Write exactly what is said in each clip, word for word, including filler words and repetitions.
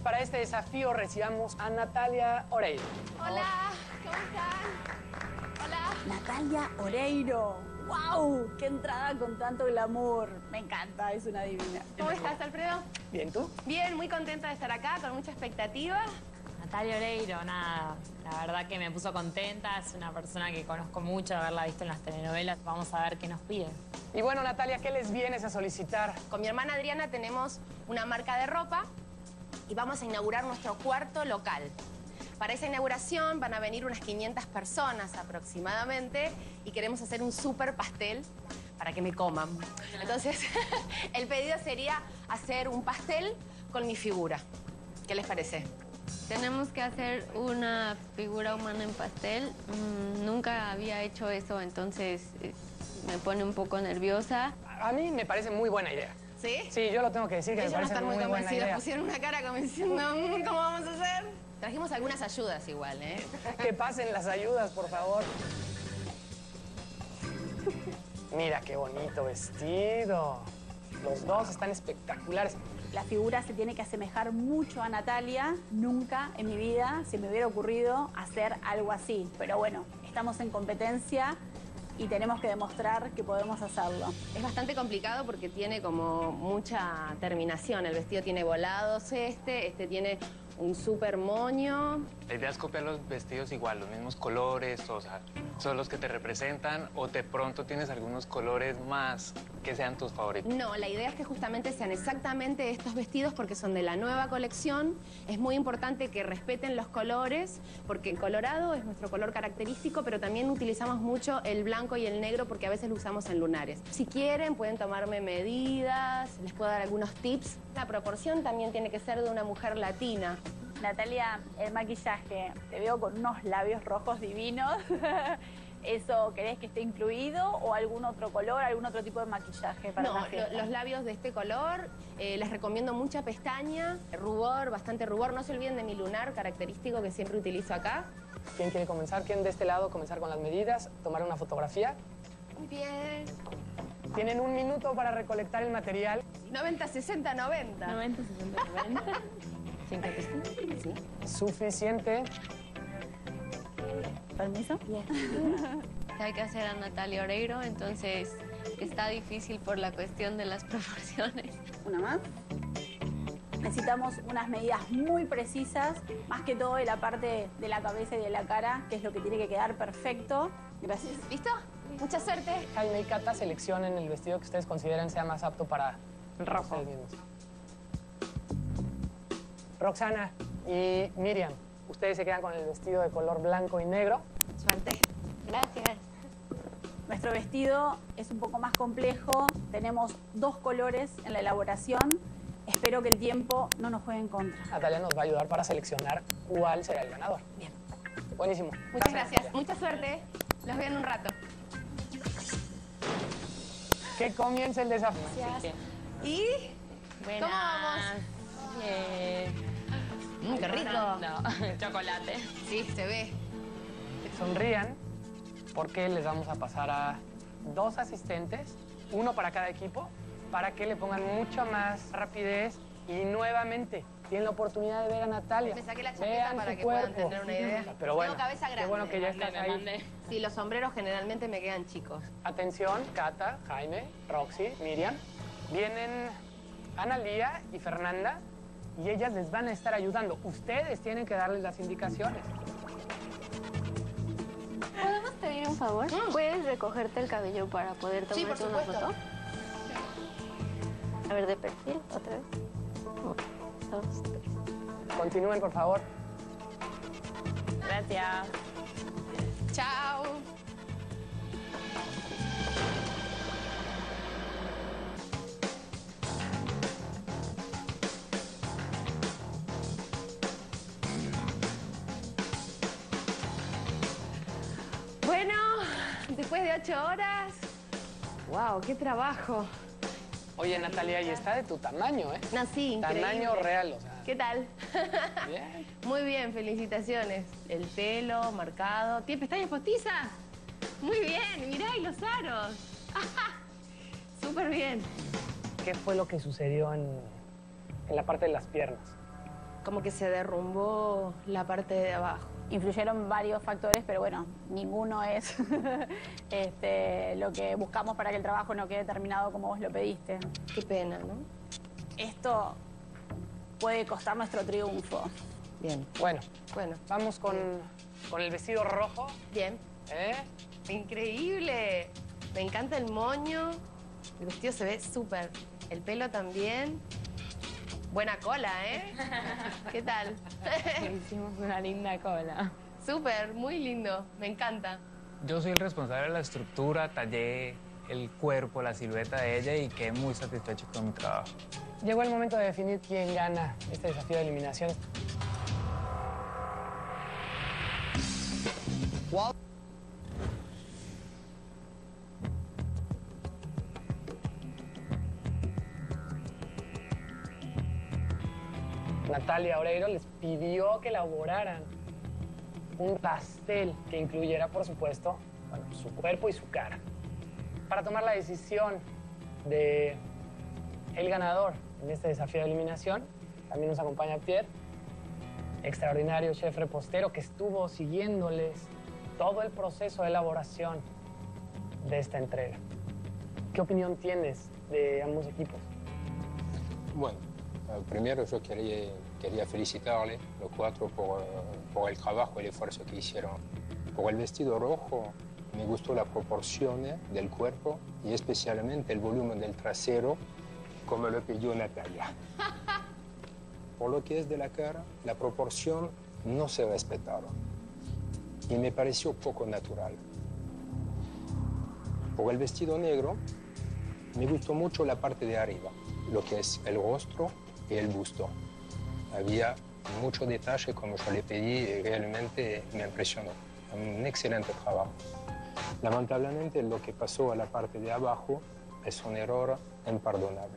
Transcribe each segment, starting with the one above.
Para este desafío recibamos a Natalia Oreiro. Hola, ¿cómo están? Hola. Natalia Oreiro. ¡Wow! ¡Qué entrada con tanto glamour! Me encanta, es una divina. ¿Cómo estás, Alfredo? Bien, ¿tú? Bien, muy contenta de estar acá, con mucha expectativa. Natalia Oreiro, nada, la verdad que me puso contenta, es una persona que conozco mucho, haberla visto en las telenovelas. Vamos a ver qué nos pide. Y bueno, Natalia, ¿qué les vienes a solicitar? Con mi hermana Adriana tenemos una marca de ropa y vamos a inaugurar nuestro cuarto local. Para esa inauguración van a venir unas quinientas personas aproximadamente y queremos hacer un súper pastel para que me coman. Entonces, el pedido sería hacer un pastel con mi figura. ¿Qué les parece? Tenemos que hacer una figura humana en pastel. Mm, nunca había hecho eso, entonces eh, me pone un poco nerviosa. A mí me parece muy buena idea. ¿Sí? Sí, yo lo tengo que decir que Ellos me no parece están muy, muy buena convencidos, idea. pusieron una cara como diciendo, "Mm, ¿cómo vamos a hacer?" Trajimos algunas ayudas igual, ¿eh? Que pasen las ayudas, por favor. Mira qué bonito vestido. Los dos están espectaculares. La figura se tiene que asemejar mucho a Natalia. Nunca en mi vida se me hubiera ocurrido hacer algo así. Pero bueno, estamos en competencia y tenemos que demostrar que podemos hacerlo. Es bastante complicado porque tiene como mucha terminación. El vestido tiene volados este, este tiene un súper moño. La idea es copiar los vestidos igual, los mismos colores, o sea, son los que te representan, o de pronto tienes algunos colores más que sean tus favoritos. No, la idea es que justamente sean exactamente estos vestidos porque son de la nueva colección. Es muy importante que respeten los colores porque el colorado es nuestro color característico, pero también utilizamos mucho el blanco y el negro porque a veces lo usamos en lunares. Si quieren, pueden tomarme medidas, les puedo dar algunos tips. La proporción también tiene que ser de una mujer latina. Natalia, el maquillaje, te veo con unos labios rojos divinos. ¿Eso querés que esté incluido o algún otro color, algún otro tipo de maquillaje para No, la fiesta? lo- los labios de este color, eh, les recomiendo mucha pestaña, rubor, bastante rubor. No se olviden de mi lunar característico que siempre utilizo acá. ¿Quién quiere comenzar? ¿Quién de este lado comenzar con las medidas? ¿Tomar una fotografía? Muy bien. Tienen un minuto para recolectar el material. noventa, sesenta, noventa. noventa, sesenta, noventa. cincuenta y cinco. Sí. Suficiente. ¿Permiso? Hay que hacer a Natalia Oreiro, entonces está difícil por la cuestión de las proporciones. Una más. Necesitamos unas medidas muy precisas, más que todo de la parte de la cabeza y de la cara, que es lo que tiene que quedar perfecto. Gracias. ¿Listo? Mucha suerte. Jaime y Cata, seleccionen el vestido que ustedes consideren sea más apto para Rojo. ustedes mismos. Roxana y Miriam, ustedes se quedan con el vestido de color blanco y negro. Suerte. Gracias. Nuestro vestido es un poco más complejo. Tenemos dos colores en la elaboración. Espero que el tiempo no nos juegue en contra. Natalia nos va a ayudar para seleccionar cuál será el ganador. Bien. Buenísimo. Muchas gracias. Mucha suerte. Los veo en un rato. Que comience el desafío. ¿Y? Buenas. ¿Cómo vamos? Bien. Mm, qué rico. No, chocolate. Sí, se ve. Sonrían porque les vamos a pasar a dos asistentes, uno para cada equipo, para que le pongan mucha más rapidez y nuevamente tienen la oportunidad de ver a Natalia. Me saqué la chaqueta Vean para su que puedan cuerpo. tener una idea. Pero bueno, Tengo cabeza qué grande. bueno que ya estás Me ahí. mandé. Sí, los sombreros generalmente me quedan chicos. Atención, Cata, Jaime, Roxy, Miriam. Vienen Analía y Fernanda y ellas les van a estar ayudando. Ustedes tienen que darles las indicaciones. ¿Podemos pedir un favor? ¿Puedes recogerte el cabello para poder Sí, por tomarte una supuesto. foto? A ver, de perfil, otra vez. Uno, dos, tres. Continúen, por favor. Gracias. Chao. Bueno, después de ocho horas. ¡Wow! ¡Qué trabajo! Oye, Natalia, y está de tu tamaño, ¿eh? No, sí, increíble. Tamaño real, o sea. ¿Qué tal? Bien. Muy bien, felicitaciones. El pelo marcado. ¿Tiene pestañas postizas? Muy bien, mirá, y los aros. Súper bien. ¿Qué fue lo que sucedió en, en la parte de las piernas? como que se derrumbó la parte de abajo. Influyeron varios factores, pero bueno, ninguno es este, lo que buscamos para que el trabajo no quede terminado como vos lo pediste. Qué pena, ¿no? Esto puede costar nuestro triunfo. Bien. Bueno, Bueno, vamos con, con el vestido rojo. bien. ¿Eh? Increíble. Me encanta el moño. El vestido se ve súper. El pelo también. Buena cola, ¿eh? ¿Qué tal? Hicimos una linda cola. Súper, muy lindo. Me encanta. Yo soy el responsable de la estructura, tallé el cuerpo, la silueta de ella y quedé muy satisfecho con mi trabajo. Llegó el momento de definir quién gana este desafío de eliminación. Natalia Oreiro les pidió que elaboraran un pastel que incluyera, por supuesto, bueno, su cuerpo y su cara. Para tomar la decisión de el ganador en este desafío de eliminación, también nos acompaña Pierre, extraordinario chef repostero que estuvo siguiéndoles todo el proceso de elaboración de esta entrega. ¿Qué opinión tienes de ambos equipos? Bueno, eh, primero yo quería, quería felicitarle los cuatro por, eh, por el trabajo y el esfuerzo que hicieron. Por el vestido rojo me gustó la proporción eh, del cuerpo y especialmente el volumen del trasero, como lo pidió Natalia. Por lo que es de la cara, la proporción no se respetaron y me pareció poco natural. Por el vestido negro, me gustó mucho la parte de arriba, lo que es el rostro y el busto. Había mucho detalle como yo le pedí y realmente me impresionó. Un excelente trabajo. Lamentablemente lo que pasó a la parte de abajo es un error imperdonable.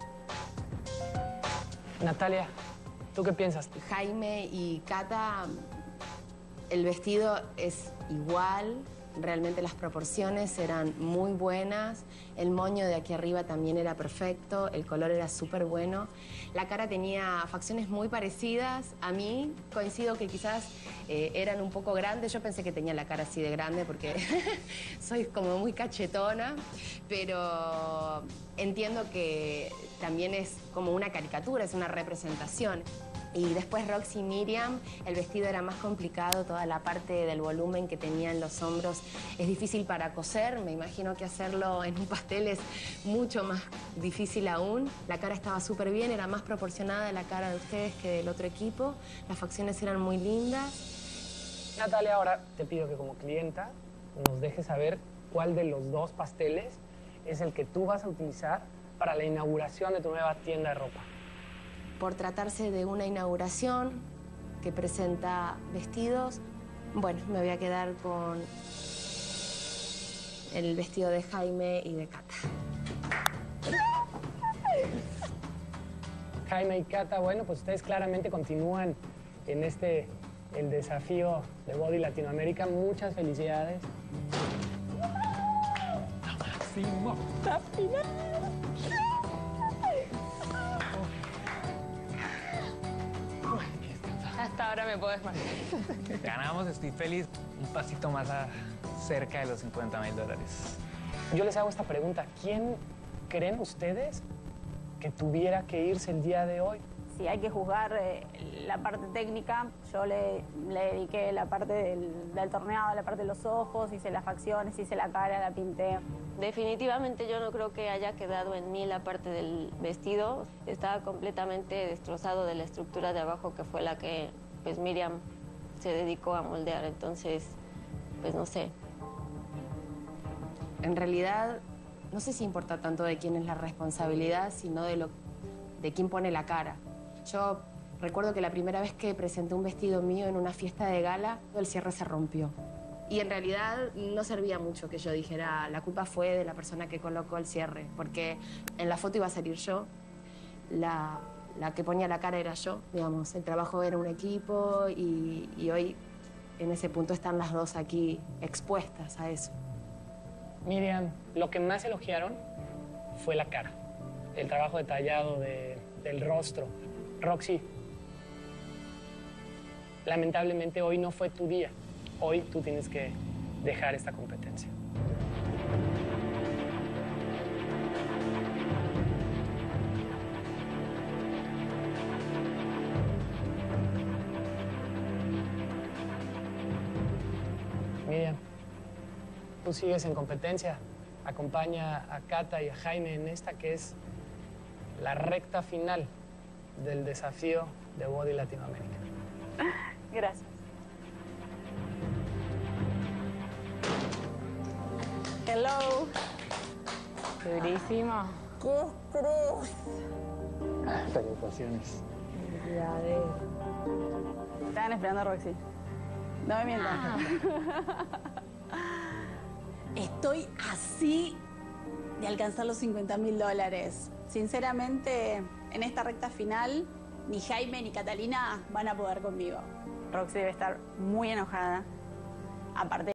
Natalia, ¿tú qué piensas? Jaime y Cata, el vestido es igual. Realmente las proporciones eran muy buenas, el moño de aquí arriba también era perfecto, el color era súper bueno. La cara tenía facciones muy parecidas a mí, coincido que quizás eh, eran un poco grandes, yo pensé que tenía la cara así de grande porque soy como muy cachetona, pero entiendo que también es como una caricatura, es una representación. Y después Roxy y Miriam, el vestido era más complicado, toda la parte del volumen que tenía en los hombros es difícil para coser, me imagino que hacerlo en un pastel es mucho más difícil aún. La cara estaba súper bien, era más proporcionada la cara de ustedes que del otro equipo, las facciones eran muy lindas. Natalia, ahora te pido que como clienta nos dejes saber cuál de los dos pasteles es el que tú vas a utilizar para la inauguración de tu nueva tienda de ropa. Por tratarse de una inauguración que presenta vestidos, bueno, me voy a quedar con el vestido de Jaime y de Cata. Jaime y Cata, bueno, pues ustedes claramente continúan en este, el desafío de Body Latinoamérica. Muchas felicidades. Máximo, la final. Hasta ahora me puedo desmayar. Ganamos, estoy feliz. Un pasito más a- cerca de los cincuenta mil dólares. Yo les hago esta pregunta. ¿Quién creen ustedes que tuviera que irse el día de hoy? Si hay que juzgar eh, la parte técnica, yo le, le dediqué la parte del, del torneado, la parte de los ojos, hice las facciones, hice la cara, la pinté. Definitivamente yo no creo que haya quedado en mí la parte del vestido. Estaba completamente destrozado de la estructura de abajo, que fue la que pues Miriam se dedicó a moldear. Entonces, pues no sé. En realidad, no sé si importa tanto de quién es la responsabilidad, sino de, lo, de quién pone la cara. Yo recuerdo que la primera vez que presenté un vestido mío en una fiesta de gala, el cierre se rompió. Y en realidad no servía mucho que yo dijera, la culpa fue de la persona que colocó el cierre, porque en la foto iba a salir yo, la, la que ponía la cara era yo, digamos, el trabajo era un equipo y, y hoy en ese punto están las dos aquí expuestas a eso. Miriam, lo que más elogiaron fue la cara, el trabajo detallado de- del rostro. Roxy, lamentablemente hoy no fue tu día. Hoy tú tienes que dejar esta competencia. Miriam, tú sigues en competencia. Acompaña a Cata y a Jaime en esta que es la recta final del desafío de Body Latinoamérica. Gracias. Hello. Durísimo. ¡Qué estrés! Preocupaciones. Ya de... Estaban esperando a Roxy. No me mientas. Ah. Estoy así de alcanzar los cincuenta mil dólares. Sinceramente, en esta recta final, ni Jaime ni Catalina van a poder conmigo. Roxy debe estar muy enojada. Aparte